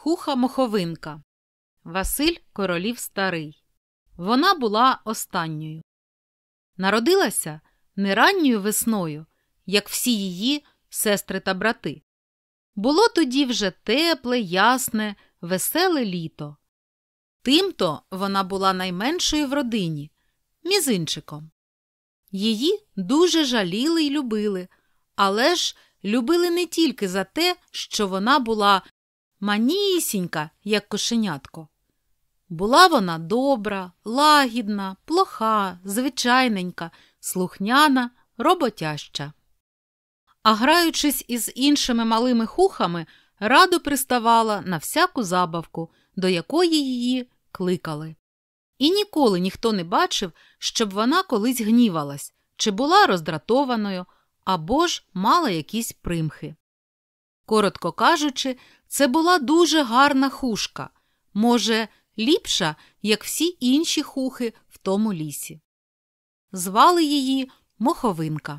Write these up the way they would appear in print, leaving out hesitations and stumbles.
Хуха-моховинка. Василь Королів Старий. Вона була останньою. Народилася не ранньою весною, як всі її сестри та брати. Було тоді вже тепле, ясне, веселе літо. Тимто вона була найменшою в родині, мізинчиком. Її дуже жаліли й любили, але ж любили не тільки за те, що вона була манісінька, як кошенятко. Була вона добра, лагідна, плоха, звичайненька, слухняна, роботяща. А граючись із іншими малими хухами, радо приставала на всяку забавку, до якої її кликали. І ніколи ніхто не бачив, щоб вона колись гнівалась, чи була роздратованою, або ж мала якісь примхи. Коротко кажучи, це була дуже гарна хушка, може, ліпша, як всі інші хухи в тому лісі. Звали її Моховинка.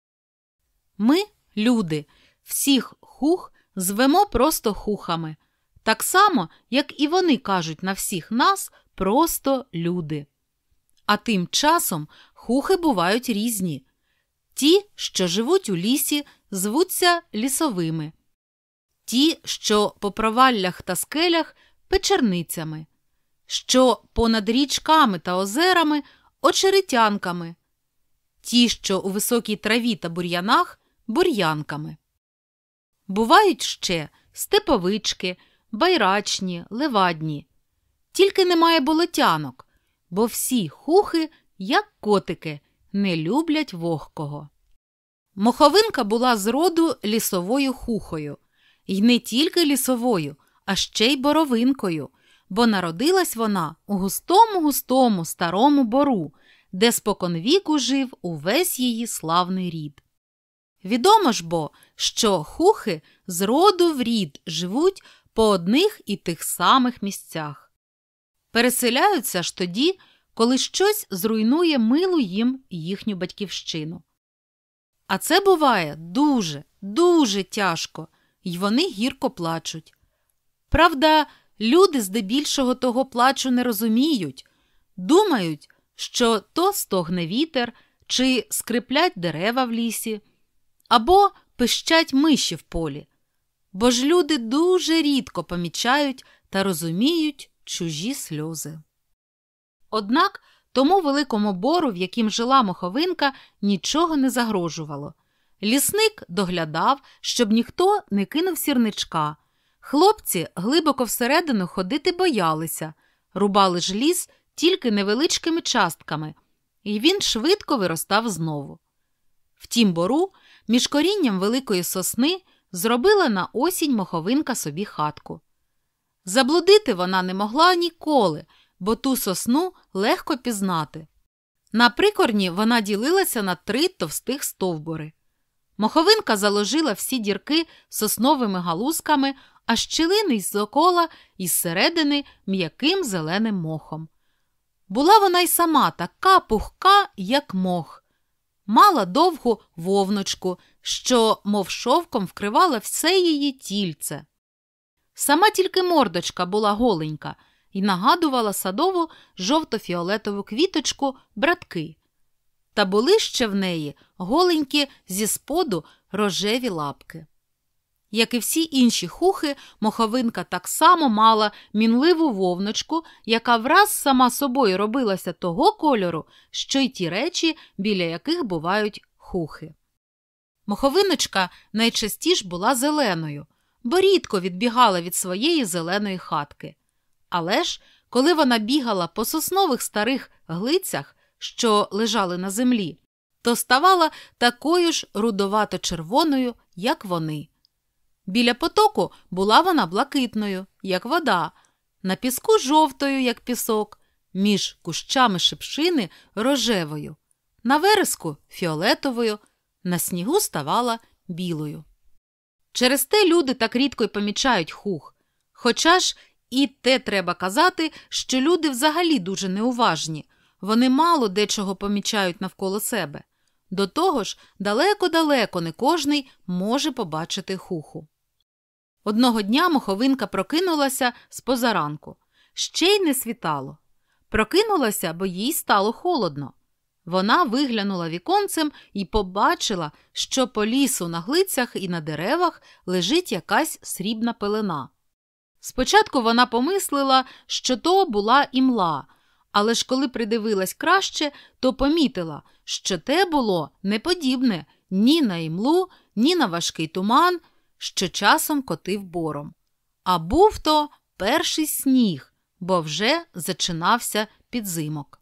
Ми, люди, всіх хух звемо просто хухами, так само, як і вони кажуть на всіх нас просто люди. А тим часом хухи бувають різні. Ті, що живуть у лісі, звуться лісовими. Ті, що по проваллях та скелях – печерницями. Що понад річками та озерами – очеретянками. Ті, що у високій траві та бур'янах – бур'янками. Бувають ще степовички, байрачні, левадні. Тільки немає болотянок, бо всі хухи, як котики, не люблять вогкого. Моховинка була з роду лісовою хухою. І не тільки лісовою, а ще й боровинкою, бо народилась вона у густому-густому старому бору, де споконвіку жив увесь її славний рід. Відомо ж бо, що хухи з роду в рід живуть по одних і тих самих місцях. Переселяються ж тоді, коли щось зруйнує милу їм їхню батьківщину. А це буває дуже, дуже тяжко, й вони гірко плачуть. Правда, люди здебільшого того плачу не розуміють, думають, що то стогне вітер, чи скриплять дерева в лісі, або пищать миші в полі. Бо ж люди дуже рідко помічають та розуміють чужі сльози. Однак тому великому бору, в яким жила Моховинка, нічого не загрожувало. Лісник доглядав, щоб ніхто не кинув сірничка. Хлопці глибоко всередину ходити боялися, рубали ж ліс тільки невеличкими частками, і він швидко виростав знову. В тім бору, між корінням великої сосни, зробила на осінь Моховинка собі хатку. Заблудити вона не могла ніколи, бо ту сосну легко пізнати. На прикорні вона ділилася на 3 товстих стовбури. Моховинка заложила всі дірки сосновими галузками, а щілини з-окола і зсередини м'яким зеленим мохом. Була вона й сама така пухка, як мох. Мала довгу вовночку, що, мов шовком, вкривала все її тільце. Сама тільки мордочка була голенька і нагадувала садову жовто-фіолетову квіточку братки. Та були ще в неї голенькі зі споду рожеві лапки. Як і всі інші хухи, Моховинка так само мала мінливу вовночку, яка враз сама собою робилася того кольору, що й ті речі, біля яких бувають хухи. Моховиночка найчастіше була зеленою, бо рідко відбігала від своєї зеленої хатки. Але ж, коли вона бігала по соснових старих глицях, що лежали на землі, то ставала такою ж рудовато-червоною, як вони. Біля потоку була вона блакитною, як вода, на піску жовтою, як пісок, між кущами шипшини рожевою, на вереску фіолетовою, на снігу ставала білою. Через те люди так рідко й помічають хух, хоча ж і те треба казати, що люди взагалі дуже неуважні, вони мало дечого помічають навколо себе. До того ж, далеко-далеко не кожний може побачити хуху. Одного дня моховинка прокинулася з позаранку. Ще й не світало. Прокинулася, бо їй стало холодно. Вона виглянула віконцем і побачила, що по лісу на глицях і на деревах лежить якась срібна пелена. Спочатку вона помислила, що то була імла, але ж коли придивилась краще, то помітила, що те було не подібне ні на імлу, ні на важкий туман, що часом котив бором. А був то перший сніг, бо вже зачинався підзимок.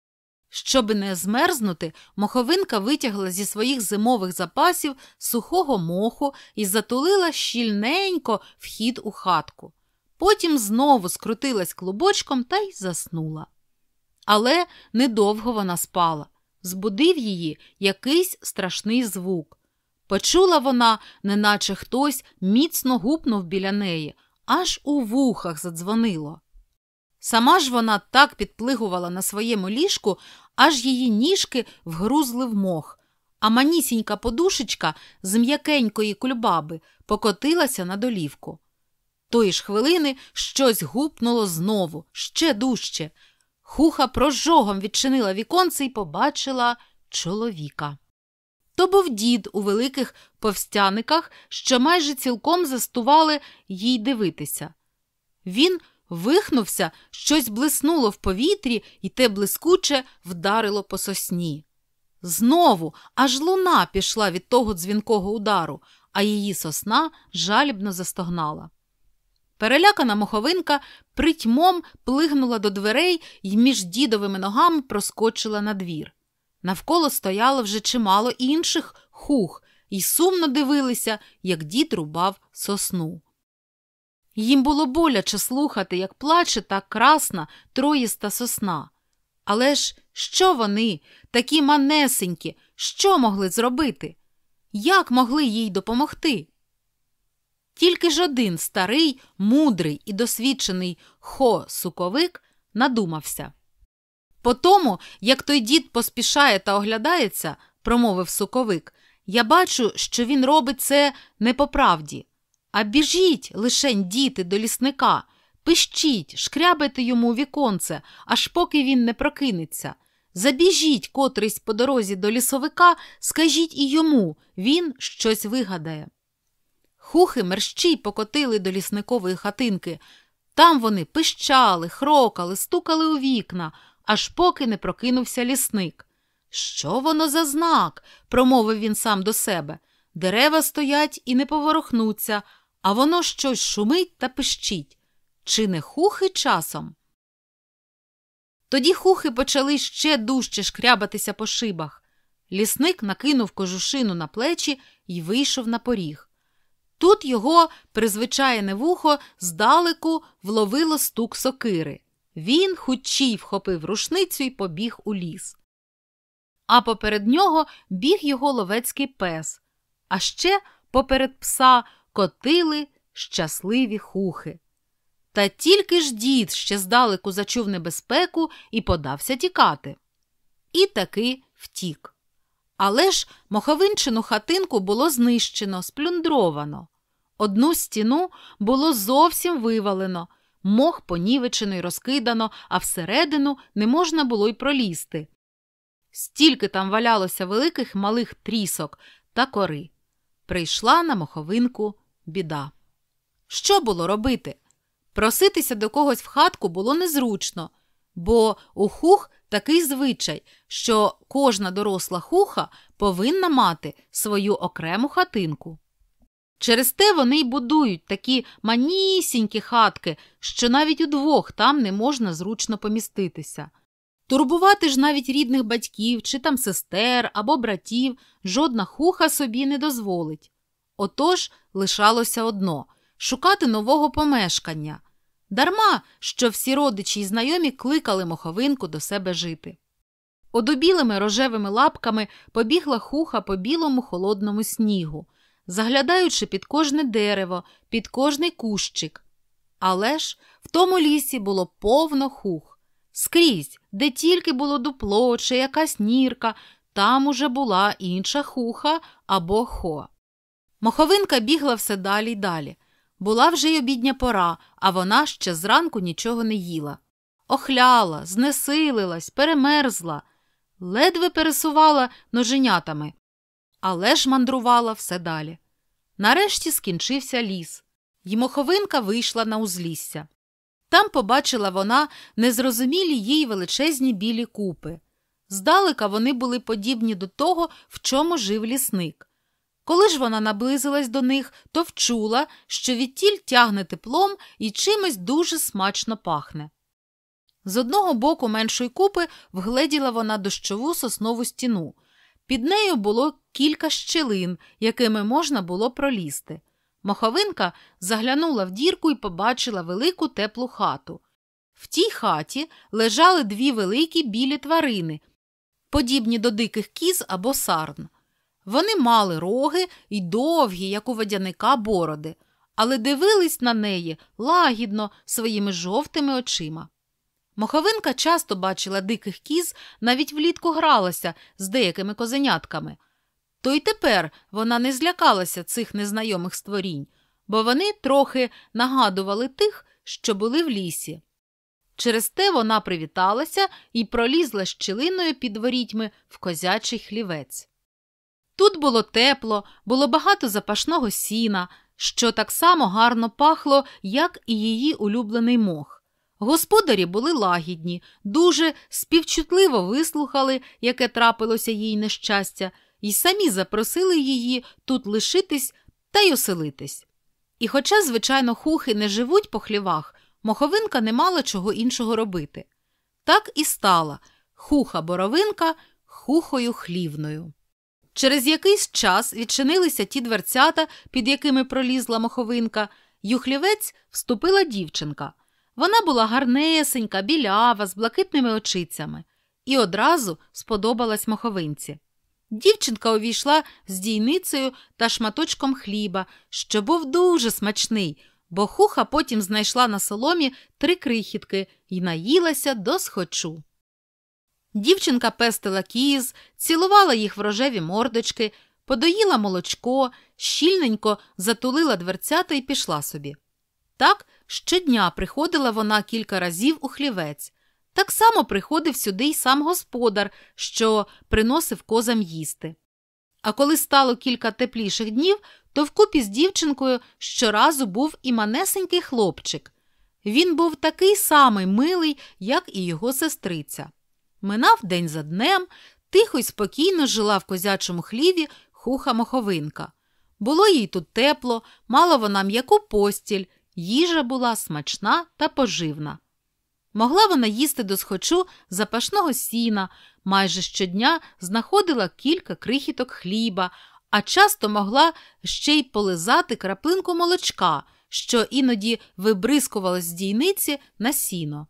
Щоби не змерзнути, моховинка витягла зі своїх зимових запасів сухого моху і затулила щільненько вхід у хатку. Потім знову скрутилась клубочком та й заснула. Але недовго вона спала. Збудив її якийсь страшний звук. Почула вона, неначе хтось міцно гупнув біля неї, аж у вухах задзвонило. Сама ж вона так підплигувала на своєму ліжку, аж її ніжки вгрузли в мох, а манісінька подушечка з м'якенької кульбаби покотилася на долівку. Тої ж хвилини щось гупнуло знову, ще дужче. Хуха прожогом відчинила віконце і побачила чоловіка. То був дід у великих повстяниках, що майже цілком застували їй дивитися. Він вихнувся, щось блиснуло в повітрі, і те блискуче вдарило по сосні. Знову аж луна пішла від того дзвінкого удару, а її сосна жалібно застогнала. Перелякана моховинка притьмом плигнула до дверей і між дідовими ногами проскочила на двір. Навколо стояло вже чимало інших хух і сумно дивилися, як дід рубав сосну. Їм було боляче слухати, як плаче та красна троїста сосна. Але ж що вони, такі манесенькі, що могли зробити? Як могли їй допомогти? Тільки ж один старий, мудрий і досвідчений Хо-суковик надумався. По тому, як той дід поспішає та оглядається, промовив суковик, я бачу, що він робить це не по правді. А біжіть, лишень діти, до лісника, пищіть, шкрябайте йому у віконце, аж поки він не прокинеться. Забіжіть котрийсь по дорозі до лісовика, скажіть і йому, він щось вигадає. Хухи мерщій покотили до лісникової хатинки. Там вони пищали, хрокали, стукали у вікна, аж поки не прокинувся лісник. «Що воно за знак?» – промовив він сам до себе. «Дерева стоять і не поворухнуться, а воно щось шумить та пищить. Чи не хухи часом?» Тоді хухи почали ще дужче шкрябатися по шибах. Лісник накинув кожушину на плечі і вийшов на поріг. Тут його призвичайне вухо здалеку вловило стук сокири. Він хутчій вхопив рушницю і побіг у ліс. А поперед нього біг його ловецький пес. А ще поперед пса котили щасливі хухи. Та тільки ж дід ще здалеку зачув небезпеку і подався тікати. І таки втік. Але ж моховинчину хатинку було знищено, сплюндровано. Одну стіну було зовсім вивалено, мох понівечено й розкидано, а всередину не можна було й пролізти. Стільки там валялося великих малих трісок та кори. Прийшла на моховинку біда. Що було робити? Проситися до когось в хатку було незручно, бо у хух такий звичай, що кожна доросла хуха повинна мати свою окрему хатинку. Через те вони й будують такі манісінькі хатки, що навіть удвох там не можна зручно поміститися. Турбувати ж навіть рідних батьків, чи там сестер або братів жодна хуха собі не дозволить. Отож лишалося одно – шукати нового помешкання. Дарма, що всі родичі й знайомі кликали моховинку до себе жити. Одубілими рожевими лапками побігла хуха по білому холодному снігу, заглядаючи під кожне дерево, під кожний кущик. Але ж в тому лісі було повно хух. Скрізь, де тільки було дупло чи якась нірка, там уже була інша хуха або хо. Моховинка бігла все далі й далі. Була вже й обідня пора, а вона ще зранку нічого не їла. Охляла, знесилилась, перемерзла, ледве пересувала ноженятами, але ж мандрувала все далі. Нарешті скінчився ліс, й моховинка вийшла на узлісся. Там побачила вона незрозумілі їй величезні білі купи. Здалека вони були подібні до того, в чому жив лісник. Коли ж вона наблизилась до них, то вчула, що відтіль тягне теплом і чимось дуже смачно пахне. З одного боку меншої купи вгледіла вона дощову соснову стіну. Під нею було кілька щілин, якими можна було пролізти. Моховинка заглянула в дірку і побачила велику теплу хату. В тій хаті лежали дві великі білі тварини, подібні до диких кіз або сарн. Вони мали роги і довгі, як у водяника, бороди, але дивились на неї лагідно своїми жовтими очима. Моховинка часто бачила диких кіз, навіть влітку гралася з деякими козенятками. То й тепер вона не злякалася цих незнайомих створінь, бо вони трохи нагадували тих, що були в лісі. Через те вона привіталася і пролізла щілиною під ворітьми в козячий хлівець. Тут було тепло, було багато запашного сіна, що так само гарно пахло, як і її улюблений мох. Господарі були лагідні, дуже співчутливо вислухали, яке трапилося їй нещастя, і самі запросили її тут лишитись та й оселитись. І хоча, звичайно, хухи не живуть по хлівах, моховинка не мала чого іншого робити. Так і стала хуха-боровинка хухою хлівною. Через якийсь час відчинилися ті дверцята, під якими пролізла моховинка, й у хлівець вступила дівчинка. Вона була гарнесенька, білява, з блакитними очицями. І одразу сподобалась моховинці. Дівчинка увійшла з дійницею та шматочком хліба, що був дуже смачний, бо хуха потім знайшла на соломі 3 крихітки і наїлася досхочу. Дівчинка пестила кіз, цілувала їх в рожеві мордочки, подоїла молочко, щільненько затулила дверцята і пішла собі. Так щодня приходила вона кілька разів у хлівець. Так само приходив сюди й сам господар, що приносив козам їсти. А коли стало кілька тепліших днів, то вкупі з дівчинкою щоразу був і манесенький хлопчик. Він був такий самий милий, як і його сестриця. Минав день за днем, тихо й спокійно жила в козячому хліві хуха-моховинка. Було їй тут тепло, мала вона м'яку постіль, їжа була смачна та поживна. Могла вона їсти досхочу запашного сіна, майже щодня знаходила кілька крихіток хліба, а часто могла ще й полизати краплинку молочка, що іноді вибризкувалось з дійниці на сіно.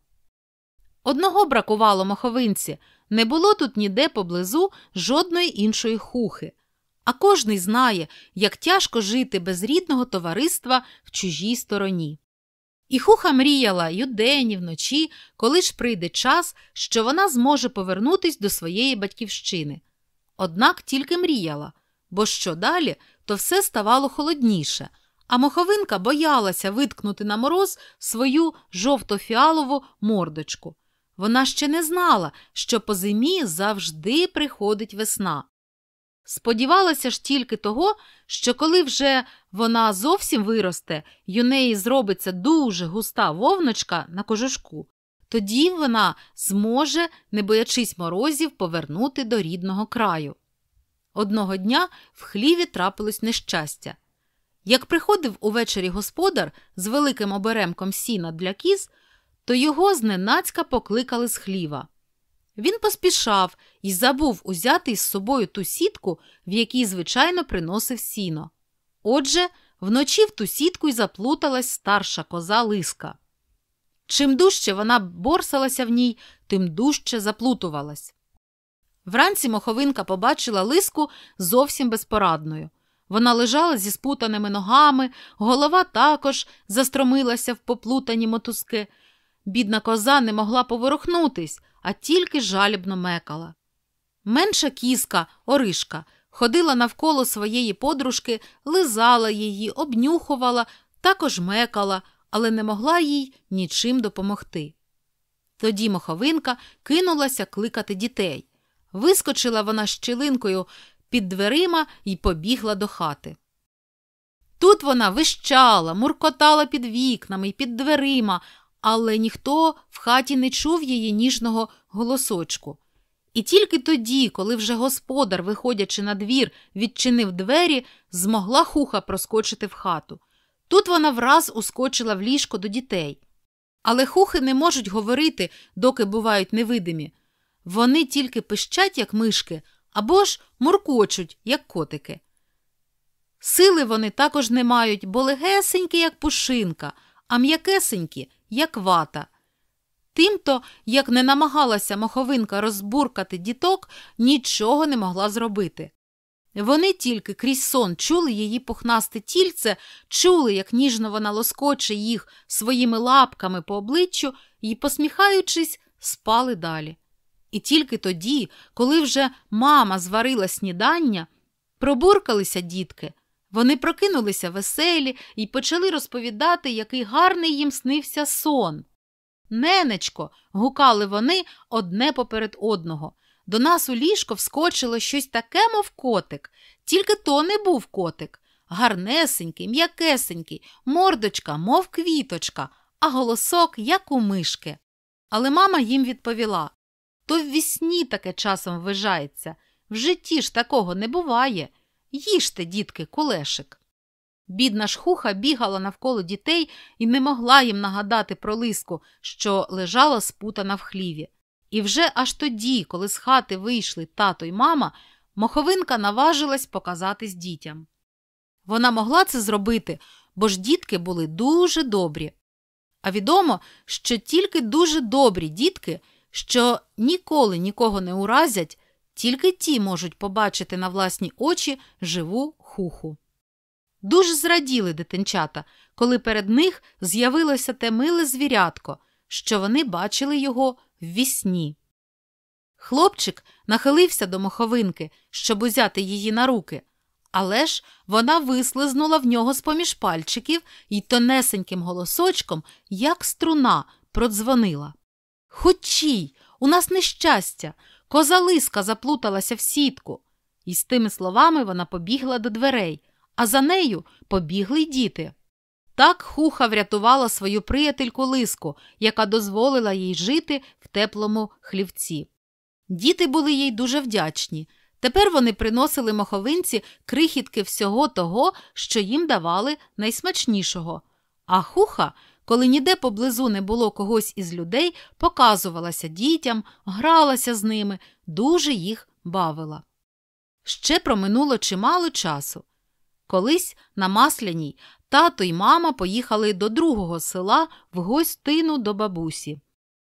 Одного бракувало моховинці, не було тут ніде поблизу жодної іншої хухи. А кожний знає, як тяжко жити без рідного товариства в чужій стороні. І хуха мріяла й удень, і вночі, коли ж прийде час, що вона зможе повернутись до своєї батьківщини. Однак тільки мріяла, бо що далі, то все ставало холодніше, а моховинка боялася виткнути на мороз свою жовто-фіалову мордочку. Вона ще не знала, що по зимі завжди приходить весна. Сподівалася ж тільки того, що коли вже вона зовсім виросте й у неї зробиться дуже густа вовночка на кожушку, тоді вона зможе, не боячись морозів, повернути до рідного краю. Одного дня в хліві трапилось нещастя. Як приходив увечері господар з великим оберемком сіна для кіз, то його зненацька покликали з хліва. Він поспішав і забув узяти із собою ту сітку, в якій, звичайно, приносив сіно. Отже, вночі в ту сітку й заплуталась старша коза Лиска. Чим дужче вона борсалася в ній, тим дужче заплутувалась. Вранці моховинка побачила Лиску зовсім безпорадною. Вона лежала зі спутаними ногами, голова також застромилася в поплутані мотузки. Бідна коза не могла поворухнутись, а тільки жалібно мекала. Менша кізка, Оришка, ходила навколо своєї подружки, лизала її, обнюхувала також мекала, але не могла їй нічим допомогти. Тоді моховинка кинулася кликати дітей. Вискочила вона щілинкою під дверима і побігла до хати. Тут вона вищала, муркотала під вікнами і під дверима, але ніхто в хаті не чув її ніжного голосочку. І тільки тоді, коли вже господар, виходячи на двір, відчинив двері, змогла Хуха проскочити в хату. Тут вона враз ускочила в ліжко до дітей. Але хухи не можуть говорити, доки бувають невидимі. Вони тільки пищать, як мишки, або ж муркочуть, як котики. Сили вони також не мають, бо легесенькі, як пушинка, а м'якесенькі, як вата. Тимто, як не намагалася моховинка розбуркати діток, нічого не могла зробити. Вони тільки крізь сон чули її пухнасте тільце, чули, як ніжно вона лоскоче їх своїми лапками по обличчю і, посміхаючись, спали далі. І тільки тоді, коли вже мама зварила снідання, пробуркалися дітки. Вони прокинулися веселі і почали розповідати, який гарний їм снився сон. «Ненечко!» – гукали вони одне поперед одного. «До нас у ліжко вскочило щось таке, мов котик. Тільки то не був котик. Гарнесенький, м'якесенький, мордочка, мов квіточка, а голосок, як у мишки». Але мама їм відповіла: «То ввісні таке часом ввижається. В житті ж такого не буває. Їжте, дітки, кулешик». Бідна ж Хуха бігала навколо дітей і не могла їм нагадати про лиску, що лежала спутана в хліві. І вже аж тоді, коли з хати вийшли тато й мама, моховинка наважилась показатись дітям. Вона могла це зробити, бо ж дітки були дуже добрі. А відомо, що тільки дуже добрі дітки, що ніколи нікого не уразять, тільки ті можуть побачити на власні очі живу Хуху. Дуже зраділи дитинчата, коли перед них з'явилося те миле звірятко, що вони бачили його ввісні. Хлопчик нахилився до моховинки, щоб узяти її на руки, але ж вона вислизнула в нього з-поміж пальчиків і тонесеньким голосочком, як струна, продзвонила: «Хочій! У нас нещастя! Коза Лиска заплуталася в сітку!» І з тими словами вона побігла до дверей, а за нею побігли й діти. Так Хуха врятувала свою приятельку Лиску, яка дозволила їй жити в теплому хлівці. Діти були їй дуже вдячні. Тепер вони приносили моховинці крихітки всього того, що їм давали найсмачнішого. А Хуха, коли ніде поблизу не було когось із людей, показувалася дітям, гралася з ними, дуже їх бавила. Ще проминуло чимало часу. Колись на Масляній тато й мама поїхали до другого села в гостину до бабусі.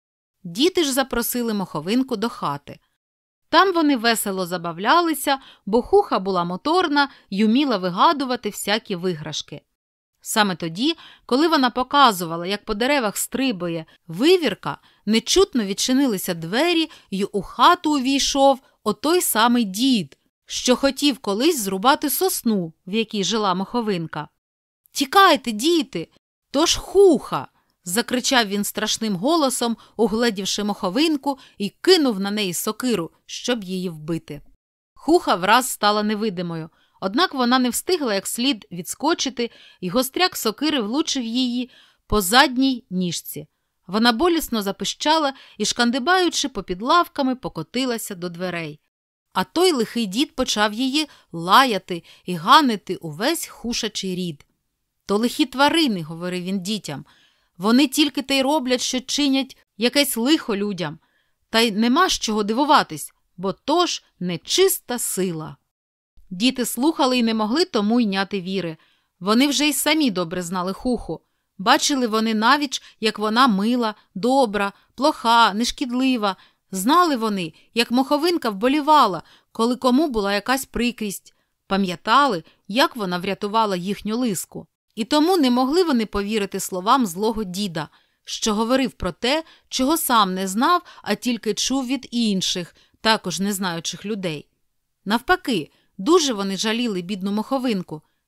Діти ж запросили моховинку до хати. Там вони весело забавлялися, бо Хуха була моторна й уміла вигадувати всякі виграшки. Саме тоді, коли вона показувала, як по деревах стрибує вивірка, нечутно відчинилися двері й у хату увійшов отой самий дід, що хотів колись зрубати сосну, в якій жила моховинка. «Тікайте, діти! То ж Хуха!» – закричав він страшним голосом, угледівши моховинку, і кинув на неї сокиру, щоб її вбити. Хуха враз стала невидимою, однак вона не встигла як слід відскочити, і гостряк сокири влучив її по задній ніжці. Вона болісно запищала і, шкандибаючи попід лавками, покотилася до дверей. А той лихий дід почав її лаяти і ганити увесь хушачий рід. «То лихі тварини», – говорив він дітям, – «вони тільки те й роблять, що чинять якесь лихо людям. Та й нема з чого дивуватись, бо то ж нечиста сила». Діти слухали і не могли тому йняти віри. Вони вже й самі добре знали Хуху. Бачили вони навіть, як вона мила, добра, плоха, нешкідлива. Знали вони, як моховинка вболівала, коли кому була якась прикрість. Пам'ятали, як вона врятувала їхню Лиску. І тому не могли вони повірити словам злого діда, що говорив про те, чого сам не знав, а тільки чув від інших, також незнаючих людей. Навпаки, дуже вони жаліли бідну моховинку.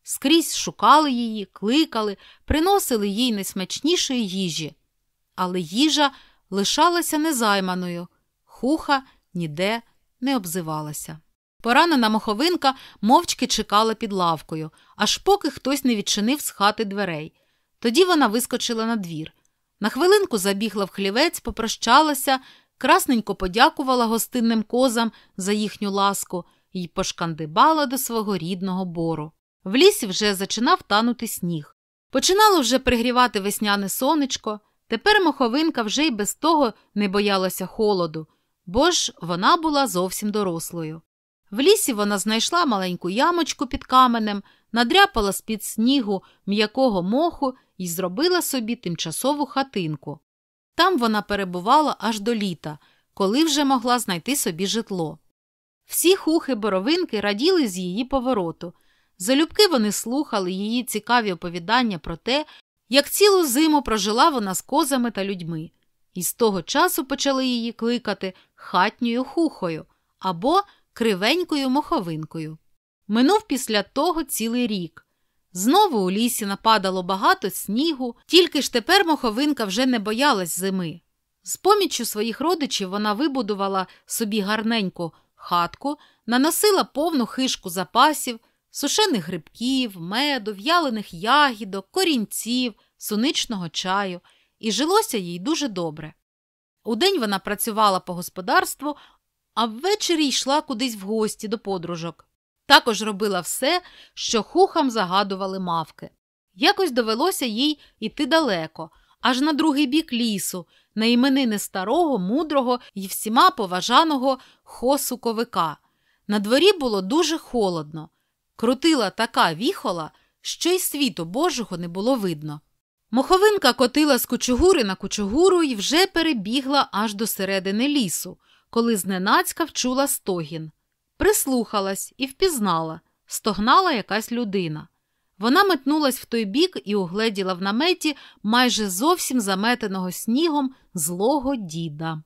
Скрізь шукали її, кликали, приносили їй найсмачнішої їжі. Але їжа лишалася незайманою, Хуха ніде не обзивалася. Поранена моховинка мовчки чекала під лавкою, аж поки хтось не відчинив з хати дверей. Тоді вона вискочила на двір. На хвилинку забігла в хлівець, попрощалася, красненько подякувала гостинним козам за їхню ласку і пошкандибала до свого рідного бору. В лісі вже зачинав танути сніг. Починало вже пригрівати весняне сонечко. Тепер моховинка вже й без того не боялася холоду, бо ж вона була зовсім дорослою. В лісі вона знайшла маленьку ямочку під каменем, надряпала з-під снігу м'якого моху і зробила собі тимчасову хатинку. Там вона перебувала аж до літа, коли вже могла знайти собі житло. Всі хухи-боровинки раділи з її повороту. Залюбки вони слухали її цікаві оповідання про те, як цілу зиму прожила вона з козами та людьми. І з того часу почали її кликати хатньою хухою або кривенькою моховинкою. Минув після того цілий рік. Знову у лісі нападало багато снігу, тільки ж тепер моховинка вже не боялась зими. З поміччю своїх родичів вона вибудувала собі гарненьку хатку, наносила повну хишку запасів, сушених грибків, меду, в'ялених ягідок, корінців, суничного чаю, і жилося їй дуже добре. Удень вона працювала по господарству, а ввечері йшла кудись в гості до подружок. Також робила все, що хухам загадували мавки. Якось довелося їй іти далеко, аж на другий бік лісу, на іменини старого, мудрого і всіма поважаного хосуковика. На дворі було дуже холодно. Крутила така віхола, що й світу Божого не було видно. Моховинка котила з кучугури на кучугуру і вже перебігла аж до середини лісу, коли зненацька вчула стогін. Прислухалась і впізнала. Стогнала якась людина. Вона метнулась в той бік і угледіла в наметі майже зовсім заметеного снігом злого діда.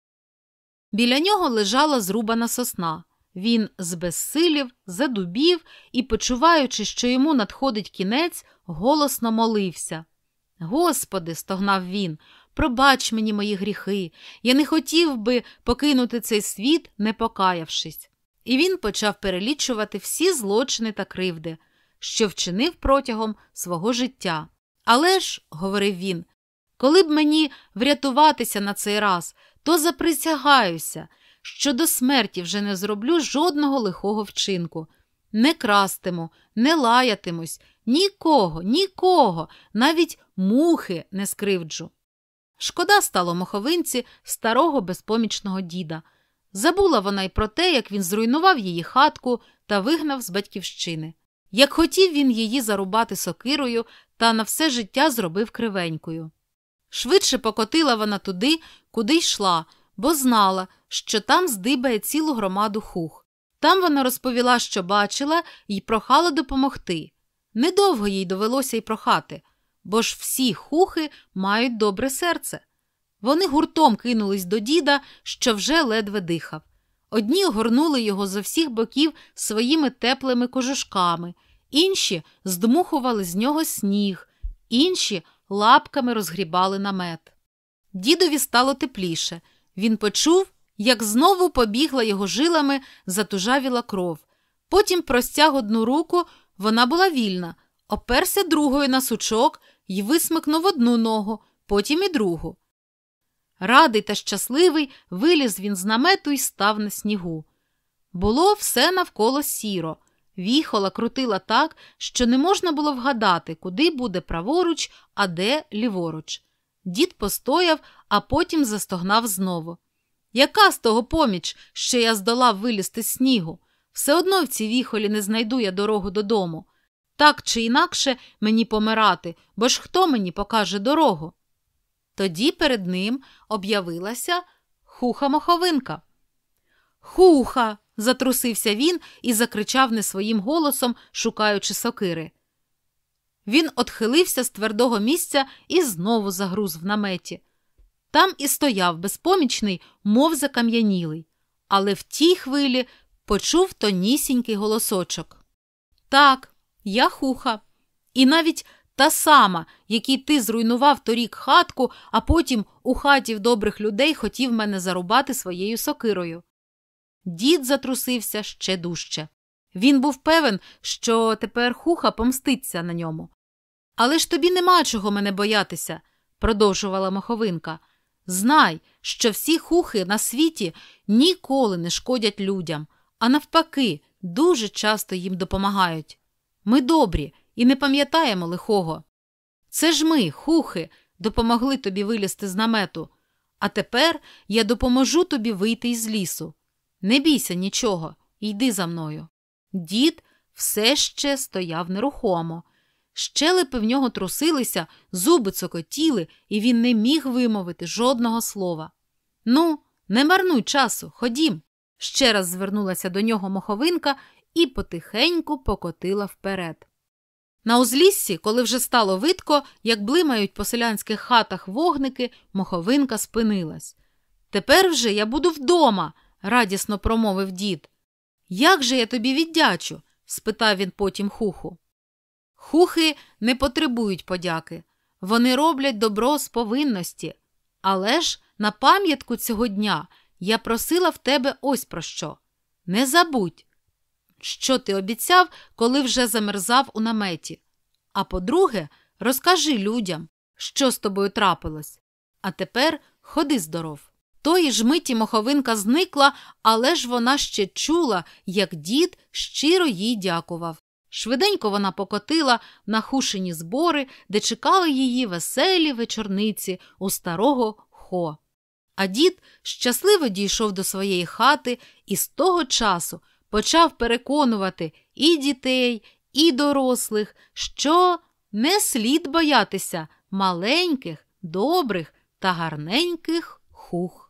Біля нього лежала зрубана сосна. Він збезсилів, задубів і, почуваючи, що йому надходить кінець, голосно молився. «Господи», – стогнав він, – «пробач мені мої гріхи, я не хотів би покинути цей світ, не покаявшись». І він почав перелічувати всі злочини та кривди, що вчинив протягом свого життя. «Але ж», – говорив він, – «коли б мені врятуватися на цей раз, то заприсягаюся, що до смерті вже не зроблю жодного лихого вчинку. Не крастиму, не лаятимусь, нікого, навіть мухи не скривджу». Шкода стало моховинці старого безпомічного діда. Забула вона й про те, як він зруйнував її хатку та вигнав з батьківщини. Як хотів він її зарубати сокирою та на все життя зробив кривенькою. Швидше покотила вона туди, куди йшла, бо знала, що там здибає цілу громаду хух. Там вона розповіла, що бачила, і прохала допомогти. Недовго їй довелося й прохати, бо ж всі хухи мають добре серце. Вони гуртом кинулись до діда, що вже ледве дихав. Одні огорнули його зо всіх боків своїми теплими кожушками, інші здмухували з нього сніг, інші лапками розгрібали намет. Дідові стало тепліше. Він почув, як знову побігла його жилами затужавіла кров. Потім простяг одну руку, вона була вільна, оперся другою на сучок й висмикнув одну ногу, потім і другу. Радий та щасливий виліз він з намету й став на снігу. Було все навколо сіро. Віхола крутила так, що не можна було вгадати, куди буде праворуч, а де ліворуч. Дід постояв, а потім застогнав знову. «Яка з того поміч, що я здолав вилізти з снігу? Все одно в цій віхолі не знайду я дорогу додому. Так чи інакше мені помирати, бо ж хто мені покаже дорогу?» Тоді перед ним об'явилася хуха-моховинка. «Хуха!» – затрусився він і закричав не своїм голосом, шукаючи сокири. Він отхилився з твердого місця і знову загруз в наметі. Там і стояв безпомічний, мов закам'янілий, але в тій хвилі почув тонісінький голосочок. «Так, Я Хуха. І навіть та сама, якій ти зруйнував торік хатку, а потім у хаті в добрих людей хотів мене зарубати своєю сокирою». Дід затрусився ще дужче. Він був певен, що тепер Хуха помститься на ньому. «Але ж тобі нема чого мене боятися», – продовжувала Моховинка. «Знай, що всі хухи на світі ніколи не шкодять людям, а навпаки, дуже часто їм допомагають. Ми добрі і не пам'ятаємо лихого. Це ж ми, хухи, допомогли тобі вилізти з намету, а тепер я допоможу тобі вийти із лісу. Не бійся нічого, йди за мною». Дід все ще стояв нерухомо. Щелепи в нього трусилися, зуби цокотіли, і він не міг вимовити жодного слова. «Ну, не марнуй часу, ходім», – ще раз звернулася до нього Моховинка і потихеньку покотила вперед. На узліссі, коли вже стало видко, як блимають по селянських хатах вогники, Моховинка спинилась. «Тепер вже я буду вдома», – радісно промовив дід. «Як же я тобі віддячу?» – спитав він потім Хуху. «Хухи не потребують подяки. Вони роблять добро з повинності. Але ж на пам'ятку цього дня я просила в тебе ось про що. Не забудь, що ти обіцяв, коли вже замерзав у наметі. А по-друге, розкажи людям, що з тобою трапилось. А тепер ходи здоров». Тої ж миті Моховинка зникла, але ж вона ще чула, як дід щиро їй дякував. Швиденько вона покотила на Хушині збори, де чекали її веселі вечорниці у старого Хо. А дід щасливо дійшов до своєї хати і з того часу почав переконувати і дітей, і дорослих, що не слід боятися маленьких, добрих та гарненьких хух.